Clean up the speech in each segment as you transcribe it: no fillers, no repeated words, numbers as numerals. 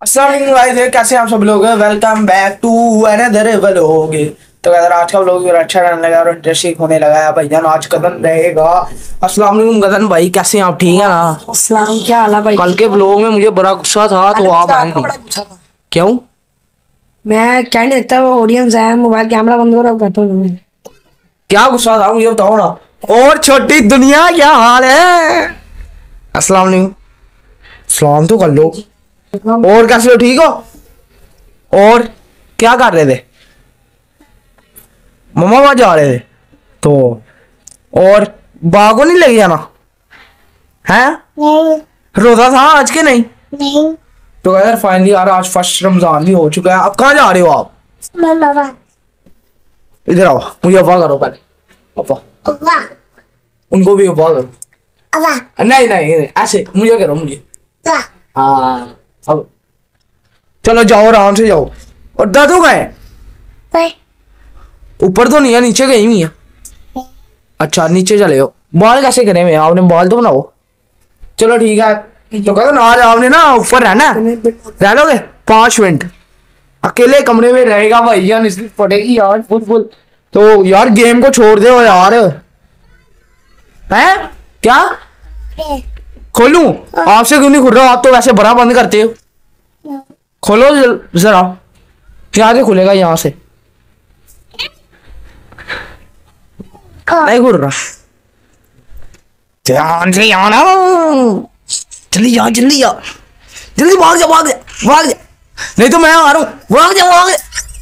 अस्सलाम वालेकुम गाइस, कैसे हैं आप सब लोग। Welcome back to another vlog. तो अगर आज का व्लॉग अच्छा रहने लगा और इंटरेस्टिंग होने लगा है भाईजान, आज कदम रहेगा। अस्सलाम वालेकुम गदन भाई, कैसे हैं आप? ठीक है ना? अस्सलाम, क्या हाल है भाई? कल के व्लॉग में मुझे बड़ा गुस्सा था तो आप आए नहीं। क्यों? मैं क्या नहीं देखता, वो ऑडियंस है, मोबाइल कैमरा बंद करो कहता हूँ। क्या गुस्सा था मुझे बताओ ना। और छोटी दुनिया, क्या हाल है? अस्सलाम वालेकुम। सलाम तो कर लो। और कैसे हो? ठीक हो? और क्या कर रहे थे? मम्मा वहां जा रहे थे तो। और बाग को नहीं ले जाना है? नहीं रोजा था आज के? नहीं नहीं। तो यार फाइनली यार आज फर्स्ट रमजान भी हो चुका है। अब कहाँ जा रहे हो आप? इधर आओ, मुझे अफवाह करो पहले। अफवाह उनको भी अफवाह करो। नहीं नहीं ऐसे मुझे करो, मुझे। हाँ अब चलो जाओ, आराम से जाओ। और दादू गए ऊपर तो नहीं है, नीचे गई हुई है। अच्छा नीचे चले हो। बाल कैसे करे हुए आपने? बाल तो बनाओ। चलो ठीक है। तो कहते ना आज आपने ना ऊपर रहना, रह लोगे 5 मिनट। अकेले कमरे में रहेगा भाई यार, इसलिए पड़ेगी यार फुल। तो यार गेम को छोड़ दो यार। हैं क्या खोलूं? आपसे क्यों नहीं खुल रहा? आप तो वैसे बड़ा बंद करते हो। खोलो जरा। क्या से खुलेगा यहाँ से? नहीं खुल रहा। ध्यान से आना। जल्दी जा, जल्दी जा, जल्दी भाग जा, भाग जा, भाग जा। नहीं तो मैं आ रहा हूँ, भाग जा, भाग जा।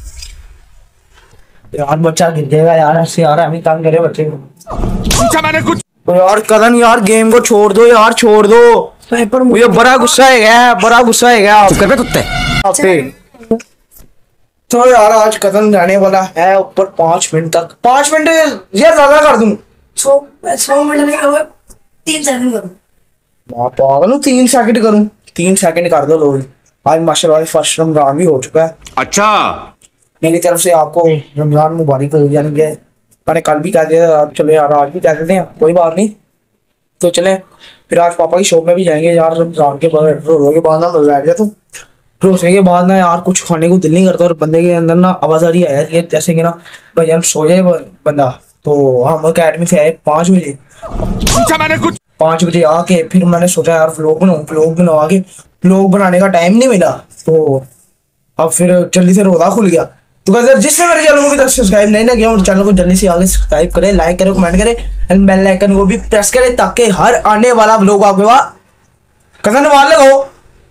यार बच्चा गिर जाएगा यार, ऐसे यार हमें काम करे बच्चे को। पूछा मैंने कुछ तो यार कदन यार गेम को छोड़ दो यार, छोड़ दो। पर मुझे बड़ा गुस्सा है, बड़ा गुस्सा है। कर कुत्ते तो यार आज कदम जाने वाला है ऊपर 5 मिनट तक। 5 मिनट यार ज्यादा कर दूं। 100 मिनट नहीं करूँ, 3 सेकंड करूँ। पागल हूँ, 3 सेकंड करूं? 3 सेकंड कर दो लोग। आज माशाल्लाह फर्स्ट रमजान भी हो चुका है। अच्छा मेरी तरफ से आपको रमजान मुबारक हो। यानी कि मैंने कल भी कह दिया, चलो यार आज भी कह देते हैं, कोई बात नहीं। तो चले फिर आज पापा की शॉप में भी जाएंगे यार। रमजान के बाद रोजे के बाद ना रोजा गया, तो रोजे के बाद ना यार कुछ खाने को दिल नहीं करता और बंदे के अंदर ना आवाज आ रही है जैसे कि ना भाई यार सो जाए बंदा। तो हम अकेडमी से आए 5 बजे। पूछा मैंने कुछ 5 बजे आके फिर मैंने सोचा यार व्लॉग बनाऊं। व्लॉग बना के व्लॉग बनाने का टाइम नहीं मिला, तो अब फिर जल्दी से रोजा खुल गया। तो अगर जिसने मेरे चैनल को भी तक सब्सक्राइब नहीं ना किया, उस चैनल को जल्दी से आगे सब्सक्राइब करें, लाइक करें, कमेंट करें एंड बेल आइकन को भी प्रेस करें ताकि हर आने वाला व्लॉग आपके पास कदम वाले हो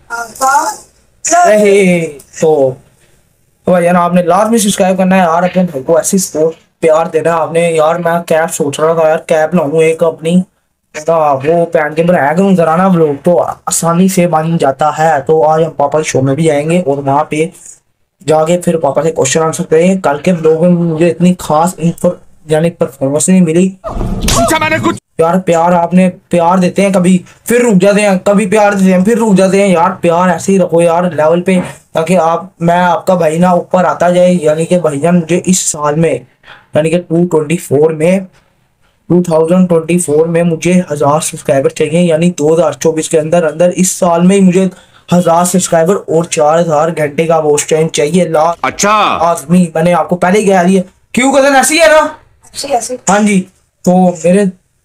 रहे। तो भाई यार आपने लाजमी सब्सक्राइब करना है यार। अपने भाई को ऐसी सपोर्ट प्यार देना है आपने यार। मैं कैप सोच रहा था यार, कैप लाऊं एक अपनी, तो वो पहन के बनाया करूँ जरा ना व्लॉग, तो आसानी से बन जाता है। तो आज हम पापा की शो में भी जाएंगे और वहाँ पे जाके फिर पापा से क्वेश्चन आंसर करेंगे। कल के व्लॉग में मुझे इतनी खास यानी परफॉर्मेंस नहीं मिली। पूछा मैंने कुछ यार प्यार आपने प्यार देते हैं, कभी फिर रुक जाते हैं, कभी प्यार देते हैं फिर रुक जाते हैं। यार प्यार ऐसे ही रखो यार लेवल पे, ताकि मैं आपका भाई ना ऊपर आता जाए। यानी कि भाईजान मुझे इस साल में यानी कि 2024 में मुझे 1000 सब्सक्राइबर चाहिए। यानी 2024 के अंदर अंदर इस साल में ही मुझे 1000 सब्सक्राइबर और 4000 घंटे का वॉच टाइम चाहिए। अच्छा आदमी मैंने आपको पहले ही कह दिया। क्यों कदन ऐसी है ना? हाँ जी। तो मेरे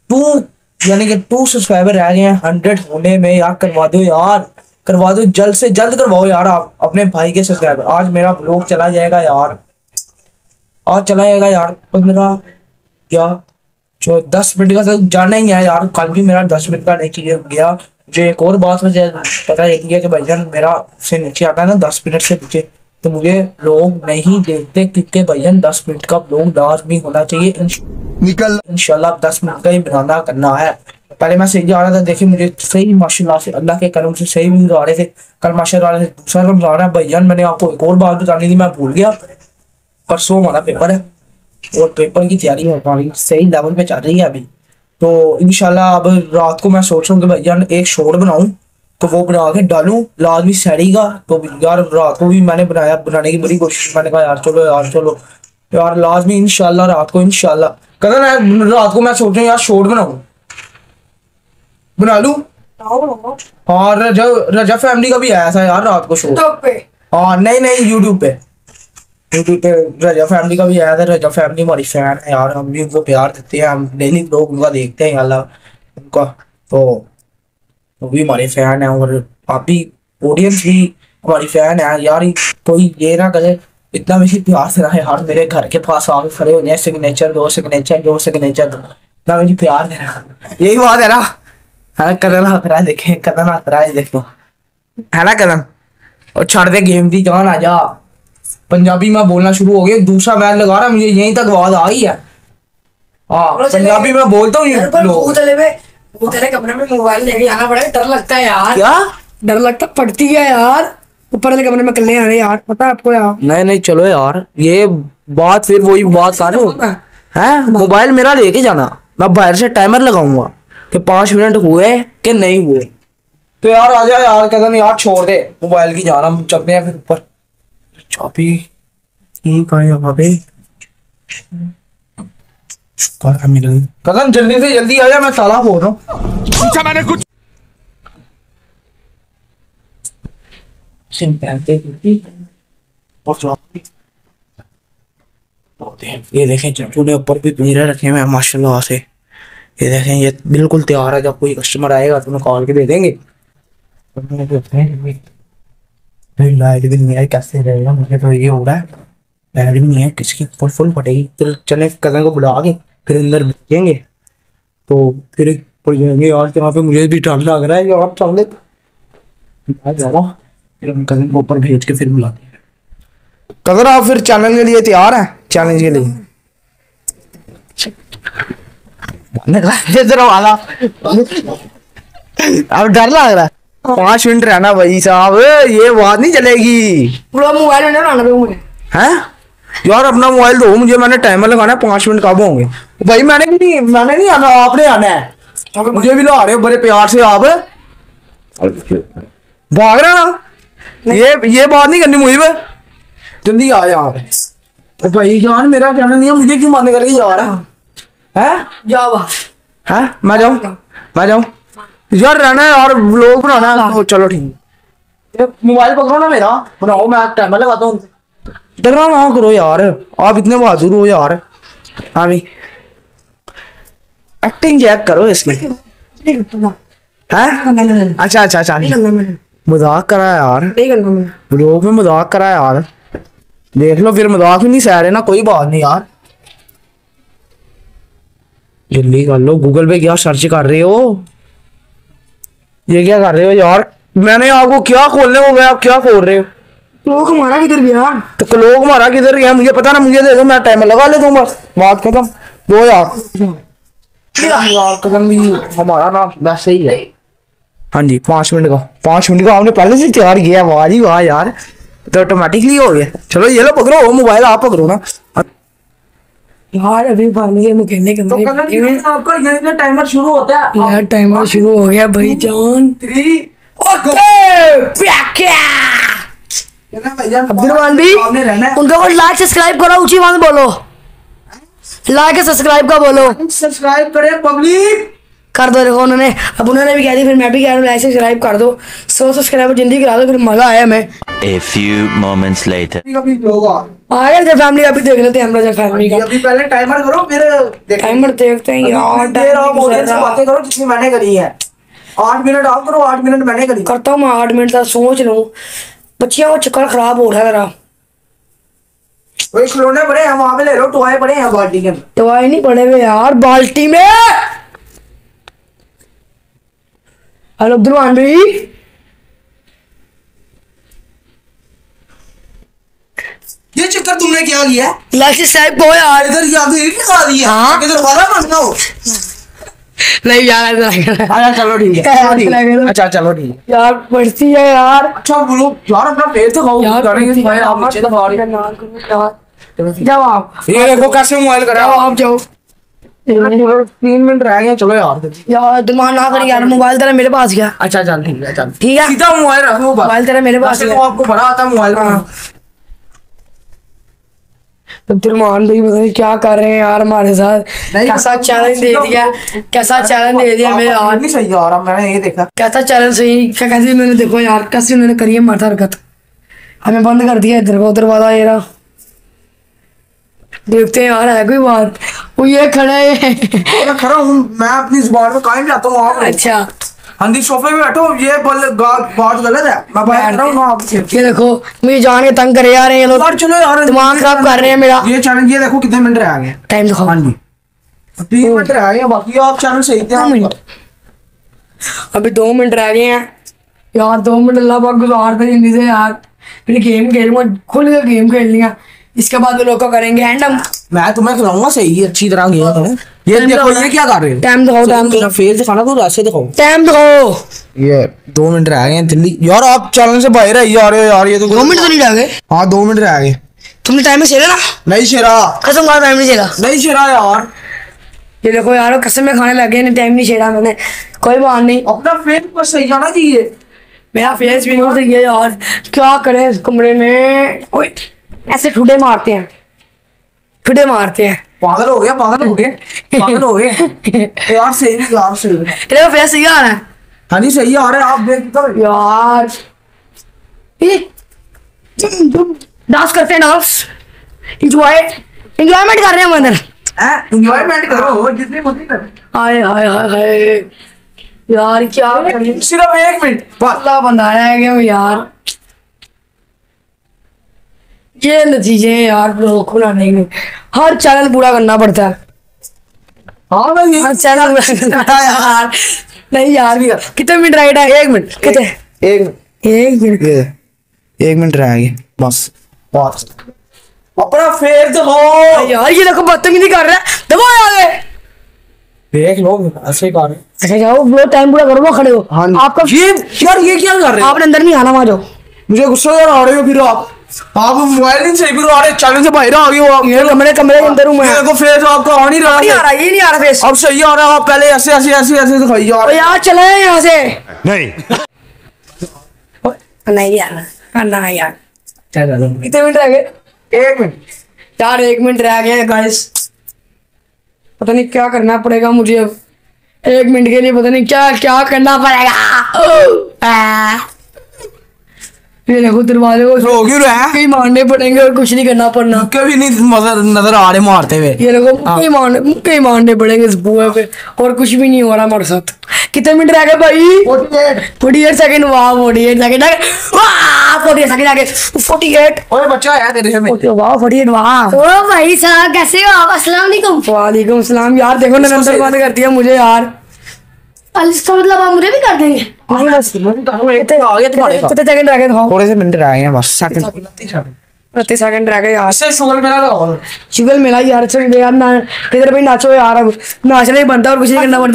2 सब्सक्राइबर रह गए हैं 100 होने में। यार करवा दो यार, करवा दो, जल्द से जल्द करवाओ यार आप अपने भाई के सब्सक्राइबर। आज मेरा व्लॉग चला जाएगा यार, आज चला जाएगा यार 15 या जो 10 मिनट का तो जाना ही है यार। कल भी मेरा 10 मिनट का नहीं गया। मुझे एक और बात मुझे पता है कि भाईजान मेरा से नीचे आता है ना 10 मिनट से नीचे, तो मुझे लोग नहीं देखते, क्योंकि भाईजान 10 मिनट का व्लॉग लाजमी होना चाहिए। निकल इंशाल्लाह 10 मिनट का ही बनाना करना है। पहले मैं सही जा रहा था, देखिए मुझे सही माशाल्लाह से अल्लाह के करम से सही भी आ रहे थे। कल माशाल्लाह से दूसरा रमजान है भाईजान। मैंने आपको एक और बात बतानी थी, मैं भूल गया। परसों हमारा पेपर है और पेपर की तैयारी हमारी सही लेवल पे चल रही है अभी। तो इंशाल्लाह अब रात को मैं सोच रहा हूँ कि भाईजान एक शॉर्ट बनाऊं, तो वो बना के डालूं लाजमी सैरी का। तो यार रात को भी मैंने बनाने की बड़ी कोशिश। मैंने कहा यार चलो यार लाजमी इंशाल्लाह रात को इंशाल्लाह। कदर रात को मैं सोच रहा हूँ यार शॉर्ट बनाऊं, बना लूं। और रजा फैमिली का भी आया था यार रात को शो पे। हाँ नहीं यूट्यूब पे रजा फैमिली का भी आया था। रजा फैमिली हमारी फैन है यार, हम भी उनको प्यार देते हैं, हम डेली लोग उनका देखते हैं अल्लाह उनका, तो वो भी हमारे फैन है। और आप भी ऑडियंस भी हमारी फैन है यार। कोई ये ना करे इतना मुझे प्यार से रहा है यार, मेरे घर के पास आके खड़े हो जाए, सिग्नेचर दो सिग्नेचर दो सिग्नेचर दो, इतना मुझे प्यार दे रहा, यही बात है ना। हाँ कदम हाथ रहा है, देखे कदम हाथ रहा है, देखो है ना कदम। और छड़ दे गेम दी जान, आ जा। पंजाबी में बोलना शुरू हो गया, दूसरा मैच लगा रहा, मुझे यहीं तक आवाज आ गई है। हाँ पंजाबी में बोलता हूँ तेरे कमरे में मोबाइल लेके आना पड़ेगा, डर लगता है यार। क्या डर लगता पड़ती है यार, ऊपर वाले कमरे में कल्ले आने यार, पता है आपको यार। नहीं चलो यार, ये बात फिर वही बात सारे है। मोबाइल मेरा लेके जाना, मैं बाहर से टाइमर लगाऊंगा कि 5 मिनट हुए कि नहीं हुए। तो यार आजा यार कदम यार, छोड़ दे मोबाइल की जाना, हम चलते हैं फिर ऊपर। चाबी ठीक है यहाँ पे, कदम जल्दी से जल्दी आजा, मैं ताला खोल रहा हूँ। पूछा मैंने कुछ। ये देखें चट्टू ने ऊपर भी पिंजरे रखे हुए हैं माशाल्लाह से। ये देखें ये बिल्कुल तैयार है, जब कोई कस्टमर आएगा तो उन्हें कॉल के दे देंगे। लाइट भी नहीं है, कैसे रहेगा, मुझे तो ये हो रहा है लाइट भी नहीं है, किसकी फुल फटेगी। तो चले कदम को बुला के फिर अंदर भेजेंगे, तो फिर पड़ जाएंगे यार यहाँ पे। मुझे भी डर लग रहा है यार, सामने फिर हम कदम को ऊपर भेज के फिर बुलाते हैं। कदर आप फिर चैनल के लिए तैयार हैं? चैलेंज के लिए वाला अब डर लग रहा है। 5 मिनट रहना भाई साहब, ये बात नहीं चलेगी। मोबाइल में लाना मुझे है यार, अपना मोबाइल दो मुझे, मैंने टाइमर लगाना है, 5 मिनट कब होंगे भाई। मैंने नहीं आना, आपने आना है। मुझे भी ला रहे हो बड़े प्यार से आप, भाग रहे ना। ये बात नहीं करनी मुझे, जल्दी आ यहाँ पे। तो भाई जान मेरा कहना नहीं है, मुझे क्यों बंद करके जा रहा है? जाओ है मैं जाऊँ यार, रहना है और व्लॉग बनाना है। तो चलो ठीक है, मोबाइल पकड़ो ना मेरा, बनाओ, मैं टाइमर लगाता हूँ। डरना ना करो यार, आप इतने बहादुर हो यार। हाँ भी एक्टिंग चेक करो इसकी है। अच्छा मजाक करा यार, व्लॉग में मजाक करा यार, देख लो फिर मजाक भी नहीं सह रहे ना, कोई बात नहीं यार। जल्दी कर लो, गूगल पे क्या सर्च कर रहे हो, ये क्या कर रहे हो यार? मैंने आपको क्या खोलने को गया, आप क्या खोल रहे हो? क्लोक हमारा किधर गया? तो क्लोक हमारा किधर गया मुझे पता ना, मुझे दे दो, मैं टाइमर लगा लेता हूँ, बस बात खत्म। 2000 कदम भी हमारा ना वैसे ही है। हाँ जी 5 मिनट का आपने पहले से तैयार किया, वाह जी वाह यार, तो ऑटोमेटिकली हो गया। चलो ये लो पकड़ो मोबाइल, आप पकड़ो ना यार। अभी पानी खेलने के आपका टाइमर शुरू होता है यार, टाइमर शुरू हो गया भाई जान। 3 अब्दुलरहमान भी उनका को लाइक सब्सक्राइब करो, ऊंची आवाज में बोलो, लाइक सब्सक्राइब का बोलो। सब्सक्राइब करें पब्लिक, कर दो। देखो उन्होंने भी कह दी, फिर मैं भी कह रहा हूँ लाइक सब्सक्राइब कर दो। 100 सब्सक्राइबर जिंदगी करा दो, फिर मजा आया हमें। A few moments later. आया जब फैमिली अभी देख लेते हैं हम लोग फैमिली का। अभी पहले टाइमर करो, फिर टाइमर देखते हैं यार। बातें करो जितनी मैंने करी है। 8 मिनट आप करो, 8 मिनट मैंने करी। करता हूँ मैं 8 मिनट का, सोच लूँ। बच्चियों का चक्कर खराब हो रहा है मेरा। वही खिलौने पड़े हैं वहां पे, ले लो, टॉय पड़े हैं बाल्टी के। टॉय नहीं पड़े हुए यार बाल्टी में। हेलो अब्दुलरहमान भाई, ये चक्कर तुमने क्या किया? लाइक सब्सक्राइब करो यार। इधर या फिर दिखा दिया। हाँ? इधर वाला बनना हो। नहीं यार अच्छा चलो ठीक है, अच्छा चलो ठीक है यार, पढ़ती है यार। अच्छा बोलो यार, अपना फेस दिखाओ यार आप नीचे दिखा रहे यार। जाओ आप, ये देखो कैसे मोबाइल करा। जाओ आप जाओ। 3 मिनट रह गए, चलो यार दिमाग ना करी यार, मोबाइल तेरा मेरे पास गया। अच्छा चल ठीक है, चल ठीक है, सीधा मोबाइल रखो, मोबाइल तेरा मेरे पास तो गया। आपको बड़ा आता है मोबाइल। तो तिरमान भाई पता नहीं क्या कर रहे हैं यार हमारे साथ। कैसा चैलेंज दे दिया, कैसा चैलेंज दे दिया मेरे यार। नहीं सही आ रहा, मैंने ये देखा कैसा चैलेंज सही क्या, कैसे उन्होंने देखो यार, कैसे उन्होंने करी है माथा हरकत। हमें बंद कर दिया इधर को दरवाजा ये रहा। देखते हैं यार है कोई बात। वो ये खड़ा है। मैं खड़ा हूँ, मैं अपनी जुबान में कायम जाता हूँ। आप अच्छा हाँ जी, सोफे में बैठो, ये बात गलत है। मैं बाहर खड़ा हूँ, आप ये देखो मुझे जान के तंग करे यार ये लोग, यार चलो यार, दिमाग खराब कर रहे हैं मेरा। ये चैलेंज, ये देखो कितने मिनट रह गए। टाइम दिखाओ। हाँ जी 3 मिनट रह गए, बाकी आप चैनल सही थे। 2 मिनट, अभी 2 मिनट रह गए हैं यार। 2 मिनट अल्लाह पाक गुजार दे जल्दी से यार। फिर गेम खेलूंगा, खुल के गेम खेल लिया, इसके बाद वो लोग को करेंगे एंड हम। मैं तुम्हें खिलाऊंगा सही अच्छी तरह गेम। ये देखो ये क्या कर रहे हो। टाइम दिखाओ, टाइम तेरा फेस दिखाना तो ऐसे दिखाओ। टाइम दिखाओ। ये 2 मिनट रह गए हैं जल्दी यार, आप चैनल से बाहर आई जा रहे हो यार। ये तो 2 मिनट तो नहीं रह गए। हाँ 2 मिनट रह गए। तुमने टाइम में छेड़ा ना? नहीं शेरा, कसम खा टाइम नहीं छेड़ा। नहीं शेरा यार। ये देखो यार कसम में खाने लगे, टाइम नहीं छेड़ा मैंने। कोई बात नहीं, अपना फेस बस सही जाना चाहिए। मेरा फेस भी नहीं सही है यार। क्या करें इस कमरे में। ओए ऐसे ठुडे मारते हैं, ठुडे मारते हैं। पागल हो गया, पागल हो गए, पागल हो गए यार। सही है यार, सही है। तेरा फेस सही आ रहा है। हाँ जी सही आ रहा है, आप देख तो यार डांस करते हैं, डांस एंजॉयमेंट कर रहे हैं हम अंदर। एंजॉयमेंट करो जितनी मर्जी करो। हाय हाय हाय हाय यार क्या करें? सिर्फ 1 मिनट पतला बंदा है क्या यार। ये नतीजे हैं यार लोग बनाने में। हर चैनल पूरा करना पड़ता है। हाँ भाई हर चैनल पूरा करना पड़ता है यार। नहीं यार कितने मिनट राइट है? 1 मिनट कितने? 1 मिनट, 1 मिनट। 1 मिनट रह गए बस। बस अपना फेस दिखाओ यार। ये देखो बदतमीजी कर रहा है, देखो यार देख लो ऐसे ही कर रहे। अच्छा जाओ वो टाइम पूरा करो, वो खड़े हो। हाँ आपका ये यार ये क्या कर रहे हो? आपने अंदर नहीं आना, वहां जाओ। मुझे गुस्सा यार आ रहे हो फिर आप मोबाइल नहीं सही फिर आ रहे, चैनल से बाहर आ गए हो आप। ये कमरे के अंदर हूँ मैं। ये देखो फेस आपका आ नहीं रहा। नहीं आ रहा, ये नहीं आ रहा फेस। अब सही आ रहा है। आप पहले ऐसे ऐसे ऐसे ऐसे दिखाई जा ओ रहे। यार चले यहाँ से। नहीं नहीं यार, ना यार। चलो कितने मिनट रह गए? 1 मिनट यार 1 मिनट रह गए गाइस। पता नहीं क्या करना पड़ेगा मुझे अब 1 मिनट के लिए। पता नहीं क्या क्या करना पड़ेगा। ये देखो दरवाजे को हो क्यों रहा है? कहीं मारने पड़ेंगे और कुछ नहीं करना पड़ना। कभी नहीं नजर आ रहे मारते हुए। ये देखो कहीं मारने पड़ेंगे इस बुआ पे और कुछ भी नहीं हो रहा हमारे साथ। कितने मिनट रह गए भाई? 48 सेकंड। वाह 48 सेकंड, वाह 48 सेकंड आगे। 48। ओए बच्चा आया तेरे में। वाह 48। वाह ओ भाई साहब कैसे हो आप? अस्सलाम वालेकुम। वालेकुम सलाम। यार देखो निरंतर बंद कर दिया मुझे यार। इसका मतलब आप मुझे भी कर देंगे? नहीं बस आ गया तुम्हारे पास। कितने सेकंड रह गए? दिखाओ। थोड़े से मिनट रह गए हैं बस। सेकंड 30 सेकंड रह गए यार। इससे शुगर मेरा लगाओ। शुगर मिला यार। चल यार ना इधर भाई नाचो यार। अब नाचना ही बनता और कुछ नहीं करना पड़ता।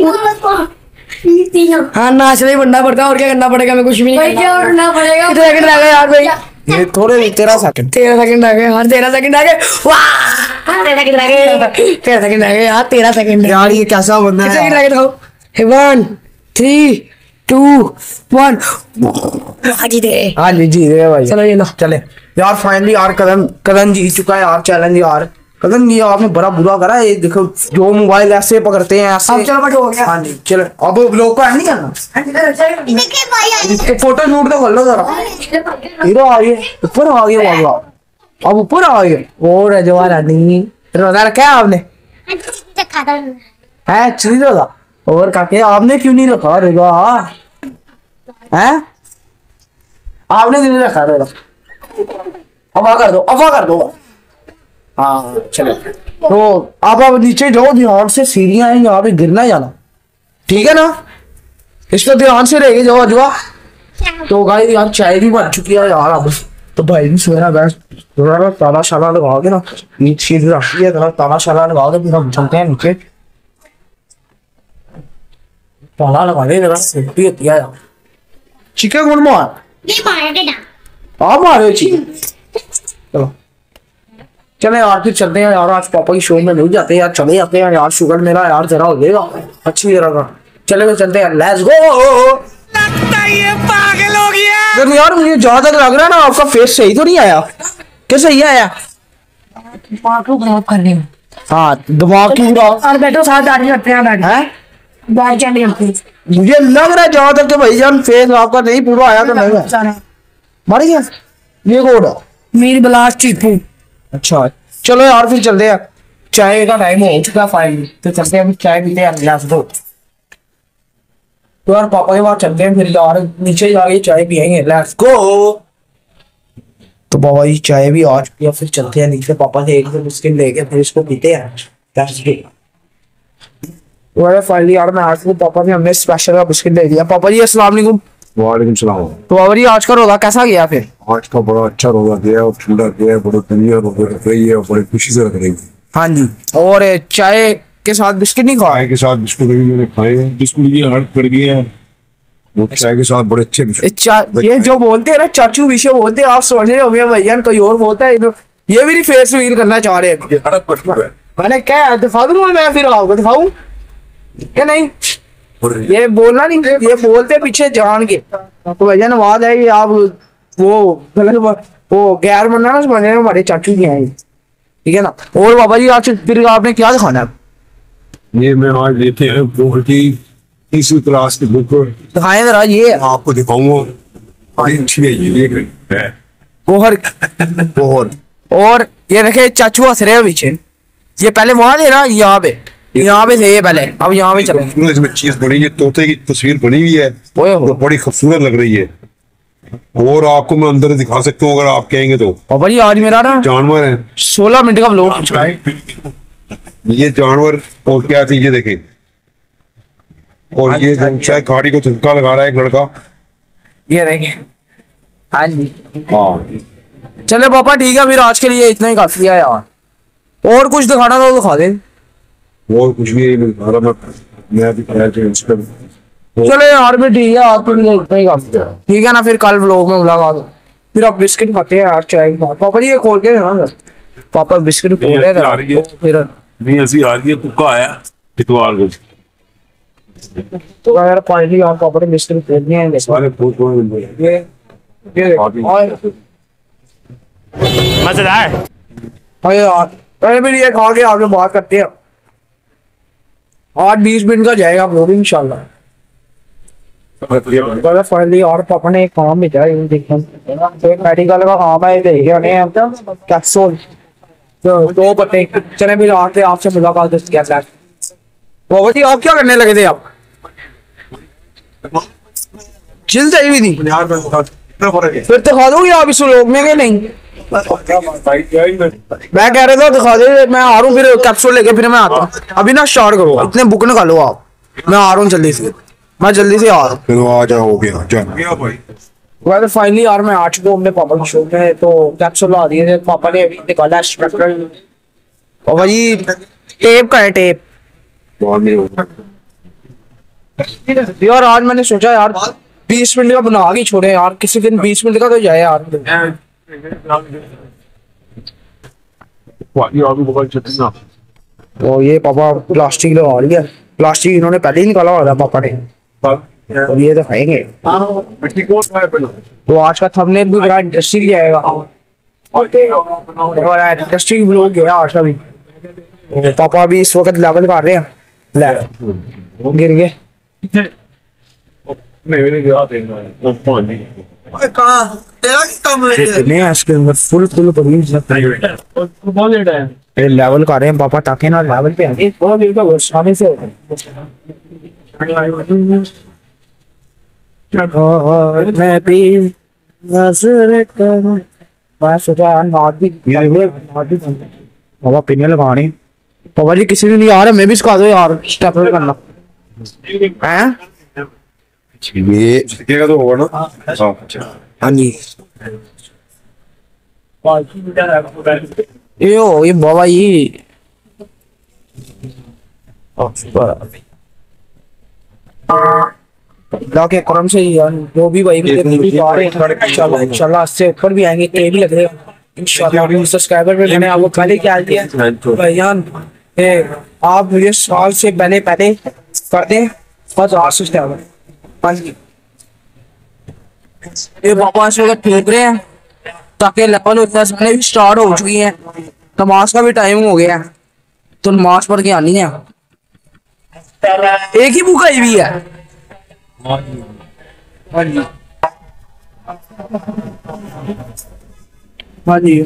हाँ नाचना ही बनना पड़ता और क्या करना पड़ेगा? मैं कुछ भी नहीं क्या उठना पड़ेगा? कितने सेकंड रह गए यार भाई? ये थोड़े 13 सेकंड। 13 सेकंड रह गए यार। 13 सेकंड रह गए। वाह 13 सेकंड रह गए। 13 सेकंड रह गए यार। 13 सेकंड यार ये कैसा बंदा कितने सेकंड है? रह गए? दिखाओ। 1 3 2 1। हाँ जी जी गए भाई। चलो ये लो। चले यार फाइनली यार कदम जीत चुका है यार चैलेंज यार। कदम ये आपने बड़ा बुरा करा है। ये देखो जो मोबाइल ऐसे पकड़ते हैं ऐसे। अब चलो बट हो गया। हाँ जी चलो अब लोग को नहीं करना। देखिए भाई तो फोटो शूट तो कर लो जरा। हीरो आ गए, ऊपर आ गए बाबा। अब ऊपर आ गए। और जवान आदमी रोजा रखा है आपने? है चली रोजा। और काके आपने क्यों नहीं रखा रोजा? है आपने क्यों नहीं रखा रोजा? अफा कर दो, अफा कर दो। हाँ चलो तो आप नीचे जाओ ध्यान से। सीढ़ियां हैं यहाँ पे, गिरना जाना ठीक है ना? इसको ध्यान से रहेगी जाओ अजवा। तो गाइस यार चाय भी बन चुकी है यार। अब तो भाई भी सोया बस थोड़ा ताला शाला लगाओगे ना, नीचे रखी है ताला शाला लगाओगे फिर हम चलते हैं नीचे। ताला लगा दे जरा, सेफ्टी होती है यार। चिकन कौन मार? ये मारा बेटा। आप मारे हो चिकन? चलो चले यार फिर चलते हैं यार। आज पापा की शो में नहीं जाते यार, चले जाते हैं यार। शुगर मेरा यार जरा हो जाएगा अच्छी तरह का। चले तो चलते हैं, लेट्स गो। ये पागल हो गया। यार मुझे ज्यादा लग रहा है ना आपका फेस सही तो नहीं आया? क्या सही आया? दिमाग को खराब कर रहे हैं। हाँ दिमाग की और बैठो साथ गाड़ी करते हैं बैठ है। बैठ क्या नहीं करते मुझे लग रहा है जहां तक कि भाईजान फेस आपका नहीं पूरा आया तो नहीं है। मर गया ये कोड। मेरी ब्लास्ट चीपू। अच्छा चलो यार फिर चलते हैं, चाय का टाइम हो चुका फाइनली, तो चलते हैं अभी चाय पीते हैं गिलास दो। तो यार पापा के पास चलते हैं फिर यार, नीचे जाके चाय पियेंगे, लेट्स गो। तो बाबा जी चाय भी आ चुकी है, फिर चलते हैं नीचे, पापा से एक दो बिस्किट लेके फिर इसको पीते हैं। Let's go. तो यार फाइनली यार मैं आज को पापा ने हमने स्पेशल का बिस्किट दे दिया। पापा जी अस्सलाम वालेकुम। वालेकुम सलाम। तो बाबा जी आज का रोजा कैसा गया फिर? आज का बड़ा अच्छा रोजा गया और ठंडा गया, बड़ा दुनिया रख रही है और बड़े खुशी से रख रही है। हाँ जी। और चाय के साथ बिस्किट नहीं खाए? चाय के साथ बिस्कुट भी मैंने खाए, बिस्कुट की हड़प पड़ गई है, वो चाय के साथ बड़े अच्छे बिस्कुट। ये जो बोलते हैं ना चाचू विषय बोलते हैं, आप समझ रहे हो भैया कोई और बोलता है, ये भी नहीं फेस रिवील करना चाह रहे हैं। हड़प पड़ गई है। मैंने क्या दिखा दूंगा मैं, फिर आपको दिखाऊं क्या? नहीं ये बोलना नहीं, ये बोलते पीछे जान के। तो भैया नवाज है कि आप वो गलत वो गैर बनना ना समझ रहे हो, हमारे चाचू जी हैं, ठीक है ना। और बाबा जी आज फिर आपने क्या दिखाना है? ये मैं आज लेते हैं बोहर की तीसरी क्लास की बुक, दिखाएं जरा। ये आपको दिखाऊंगा, बड़ी अच्छी है ये है बोहर बोहर। और ये देखे चाचू हंस रहे हैं पीछे, ये पहले वहां थे ना, यहाँ पे थे ये पहले, अब यहाँ पे चले। इसमें चीज बनी है, तोते की तस्वीर बनी हुई है, ओए हो। तो बड़ी खूबसूरत लग रही है। और आपको मैं अंदर दिखा सकता हूँ अगर आप कहेंगे तो। बाबा जी आज मेरा ना जानवर है, 16 मिनट का व्लॉग हो चुका है। ये जानवर और क्या थी ये देखें। और ये शायद गाड़ी को झटका लगा रहा है एक लड़का। ये देखें। हाँ जी। हाँ चले पापा ठीक है, फिर आज के लिए इतना ही काफी है यार। और कुछ दिखाना तो दिखा दे। और कुछ भी नहीं दिखा रहा मैं भी खैर से इस पर। चलो यार भी ठीक है, आपके लिए इतना ही काफी है, ठीक है ना। फिर कल व्लॉग में मुलाकात हो, फिर आप बिस्किट खाते हैं यार चाय के साथ। पापा जी ये खोल के देना, पापा बिस्किट खोल रहे थे फिर नहीं ऐसी आ रही है, तुक्का आया इतवार को। तो यार फाइनली आप पापा ने बिस्किट खोल दिए हैं। सारे फूल को ये देखो। मजेदार। अरे यार अरे फिर ये खा के आगे बात करते हैं। 8-20 मिनट का जाएगा व्लॉग इंशाल्लाह। फाइनली और पापा ने एक काम भेजा है, देखो तो मेडिकल का काम है, देखे उन्हें हम कैप्सूल तो 2 पत्ते। चले भी रात से आपसे मुलाकात किया था। बाबा जी आप क्या करने लगे थे? आप चिल चाहिए थी, फिर दिखा दोगे आप इस व्लॉग में कि नहीं? मैं कह रहा था दिखा दे, मैं आ रहा हूँ फिर कैप्सूल लेके, फिर मैं आता हूँ। अभी ना स्टार्ट करो, इतने बुक निकालो आप, मैं आ रहा हूँ जल्दी से, मैं जल्दी से आ रहा हूँ। चलो आ जाओ, हो गया भाई। वैसे फाइनली यार मैं आ चुका हूँ अपने पापा की शॉप में, तो कैप्सूल ला दिए थे पापा ने, अभी निकाला स्ट्रक्चर। पापा जी टेप का है, टेप यार। आज मैंने सोचा यार 20 मिनट का बना के छोड़े यार, किसी दिन 20 मिनट का तो जाए यार। तो ये पापा प्लास्टिक लगा लिया, प्लास्टिक इन्होंने पहले ही निकाला हुआ था पापा ने, और ये तो खाएंगे। तो आज का थंबनेल भी बड़ा इंटरेस्टिंग जाएगा, और इंटरेस्टिंग व्लॉग गया आज का भी। पापा भी इस वक्त लेवल कर रहे हैं, गिर गए। इसके अंदर फुल लेवल कर रहे हैं पापा, ताकि ना लेवल पे आगे बहुत देर का आसानी से मैं भी नजर करूं, मैं सोचा पापा पीने लगाने। पापा जी किसी ने नहीं आ रहा, मैं भी सिखा दो यार स्टेप करना है। ये सीखेगा तो होगा ना। हाँ जी। ये बाबा ये अल्लाह के करम से जो भी भाई इंशाल्लाह इंशाल्लाह इससे ऊपर भी आएंगे, के भी लग रहे इंशाल्लाह। सब्सक्राइबर पे मैंने आपको पहले क्या दिया भाईजान, आप वीडियो साल से पहले कर दें बस 8 सब्सक्राइबर। हाँ जी ये पापा इस वक्त ठोक रहे हैं ताकि लेवल होता है, भी स्टार्ट हो चुकी है, नमाज का भी टाइम हो गया है, तो नमाज पढ़ के आनी है। एक ही बुक आई हुई है। हाँ जी हाँ जी।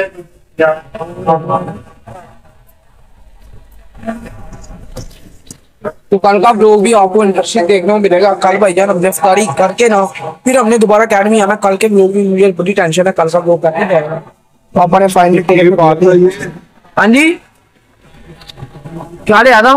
तो कल का ब्लॉग भी आपको इंटरेस्टिंग देखने को मिलेगा। कल भाईजान हमने इफ्तारी करके ना फिर हमने दोबारा अकेडमी आना। कल के ब्लॉग भी मुझे बड़ी टेंशन है, कल का ब्लॉग करने जाएगा। पापा ने फाइनली बात। हाँ जी क्या ले आता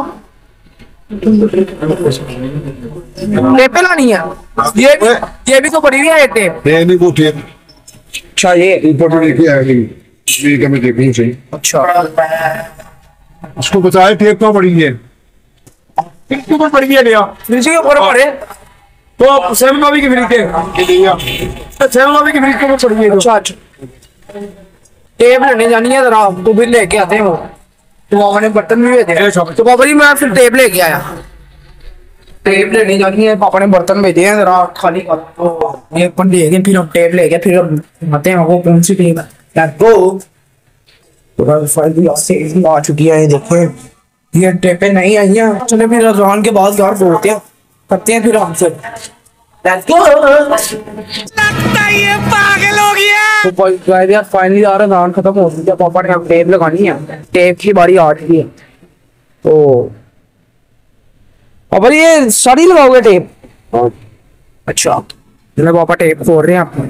टेप लानी है। ये भी तो पड़ी हुई है टेप। नहीं वो टेप अच्छा ये ऊपर लेके आया नहीं, ये क्या मैं देखनी चाहिए। अच्छा उसको बताया टेप कहाँ पड़ी है। इसके ऊपर पड़ी है लिया नीचे के ऊपर पड़े तो सेवन नॉबी की फ्रिज के सेवन नॉबी की फ्रिज के ऊपर पड़ी है। अच्छा टेप लेने जानी है जरा, तो फिर लेके आते हैं वो। तो पापा ने बर्तन भी भेजे, तो पापा जी मैं फिर टेप लेके आया। टेप लेने जानी है, पापा ने बर्तन भेजे हैं जरा खाली कर। तो ये अपन लेके फिर हम टेप लेके फिर हम आते हैं वो कौन सी टेप है। Let's go. तो फाइनली आ चुकी है, ये देखिए ये टेपें नहीं आई हैं। चले फिर रमजान के बाद यार बोलते हैं करते हैं फिर हमसे। Let's go. लगता है ये पागल हो गया। तो गाइस यार फाइनली यार रमजान खत्म हो गया। पापा ने अब टेप लगानी है, टेप की बारी आ चुकी है। तो पापा ये साड़ी लगाओगे टेप। अच्छा चलो पापा टेप खोल रहे हैं आप।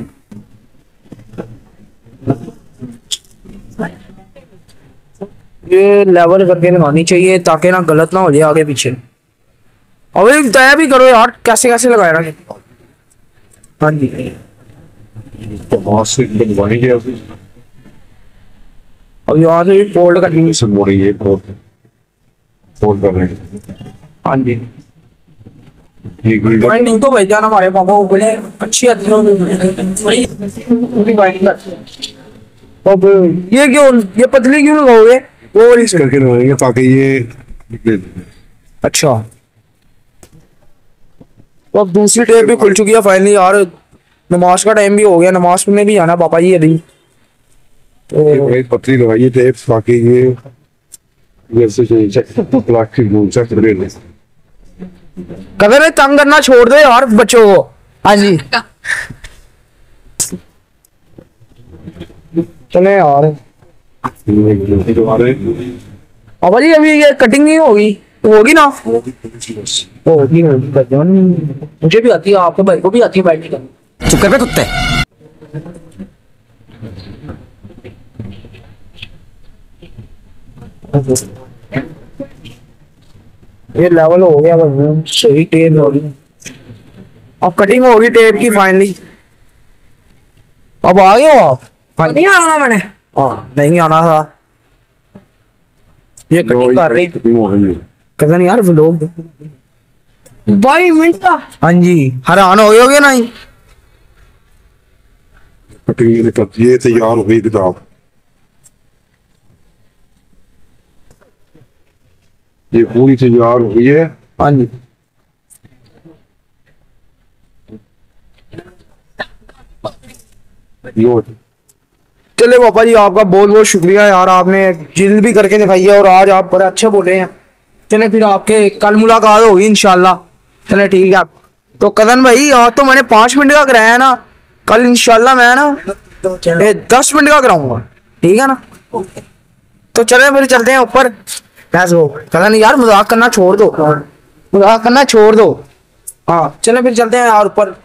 ये लेवल करके लगानी चाहिए ताकि ना गलत ना हो जाए आगे पीछे। अबे तय भी करो यार कैसे कैसे लगाया ना। हाँ जी तो बहुत से बनवानी है अभी। अब यहाँ से फोल्ड करनी। सब बोली ये फोल्ड कर रहे हैं। हाँ जी ये ग्रिल बाइंडिंग तो भेजा ना हमारे पापा को बोले अच्छी आती है। अब ये क्यों ये पतली क्यों लगाओगे वो इस करके लगाएंगे ताकि ये निकले। अच्छा तो अब दूसरी टेप भी खुल चुकी है फाइनली यार। नमाज का टाइम भी हो गया, नमाज में भी जाना पापा जी अभी। तो ये बड़ी पतली लगाइए टेप ताकि ये जैसे प्लास्टिक रूल से ले। कदर तंग करना छोड़ दो यार बच्चों को। हाँ जी चले यार पापा जी अभी ये कटिंग नहीं होगी तो होगी ना। होगी मुझे भी आती है, आपके भाई को भी आती है बैठने का। चुप कर बे कुत्ते। ये लेवल हो गया बस सही टेप होगी। अब कटिंग होगी टेप की फाइनली। अब आ गए हो आप। हाँ नहीं आना मैंने। हाँ नहीं आना था। ये कटिंग कर रही कजन यार व्लॉग। 22 मिनट का। हाँ जी हैरान हो गए होगे ना। ये तैयार हो गई किताब। ये पूरी तैयार हो गई है। हाँ जी चले पापा जी आपका बहुत बहुत शुक्रिया यार, आपने जिल्द भी करके दिखाई है और आज आप बड़े अच्छे बोले हैं। चले फिर आपके कल मुलाकात होगी इंशाल्लाह। चले ठीक है। तो कदन भाई आज तो मैंने 5 मिनट का कराया है ना, कल इंशाल्लाह मैं ना 10 मिनट का कराऊंगा, ठीक है ना। तो चले फिर चलते हैं ऊपर। कदन यार मजाक करना छोड़ दो, मजाक करना छोड़ दो। हाँ चले फिर चलते हैं यार ऊपर।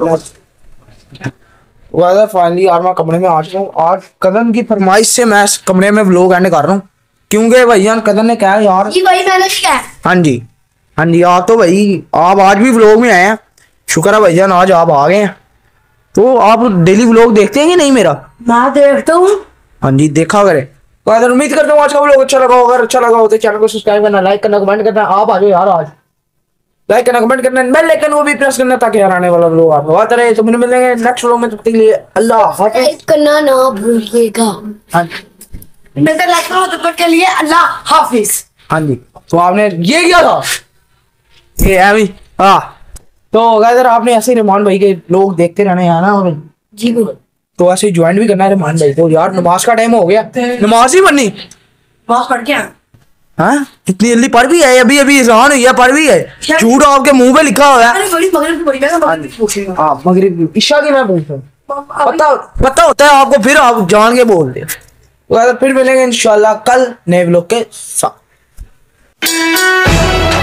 फाइनली यार मैं कमरे में आ चुका हूँ। आज कदन की फरमाइश से मैं इस कमरे में व्लॉग एंड कर रहा हूँ क्योंकि भैया कदन ने कहा यार। जी भाई मैंने क्या है? हाँ जी हाँ जी आप तो भाई आप आज भी व्लॉग में आए हैं, शुक्र है भैया आज आप आ गए हैं। तो आप डेली व्लॉग देखते हैं कि नहीं मेरा? मैं देखता हूँ। हाँ जी देखा करे। तो अगर उम्मीद करता हूँ आज का व्लॉग अच्छा लगा, अगर अच्छा लगा हो तो चैनल को सब्सक्राइब करना, लाइक करना, कमेंट करना। आप आ जाओ यार आज लाइक करना, कमेंट करना, बेल आइकन वो भी प्रेस करना ताकि हर आने वाला व्लॉग आपको आता रहे। तो मिलेंगे नेक्स्ट व्लॉग में, तब तक के लिए अल्लाह हाफिज़। लाइक करना ना भूलिएगा। हाँ मिलते लाइक करो तब तक के लिए अल्लाह हाफिज। हाँ जी तो आपने ये किया था ये है भी। हाँ तो अगर आपने ऐसे रहमान भाई के लोग देखते रहने हैं ना जी बोल। तो ऐसे ज्वाइन भी करना है रहमान भाई को यार। नमाज का टाइम हो गया, नमाज ही बननी माफ पढ़ के आया। हाँ इतनी जल्दी पढ़ भी है? अभी अभी इज़हान हुई है, पढ़ भी है? झूठ आपके मुंह पे लिखा हुआ है। अरे बड़ी मगरिब की पढ़ी, मैं मगरिब की पूछेगा। हाँ मगरिब ईशा की मैं पूछ रहा हूँ। पता होता है आपको, फिर आप जान के बोल दे। फिर मिलेंगे इंशाल्लाह कल नए व्लॉग के साथ।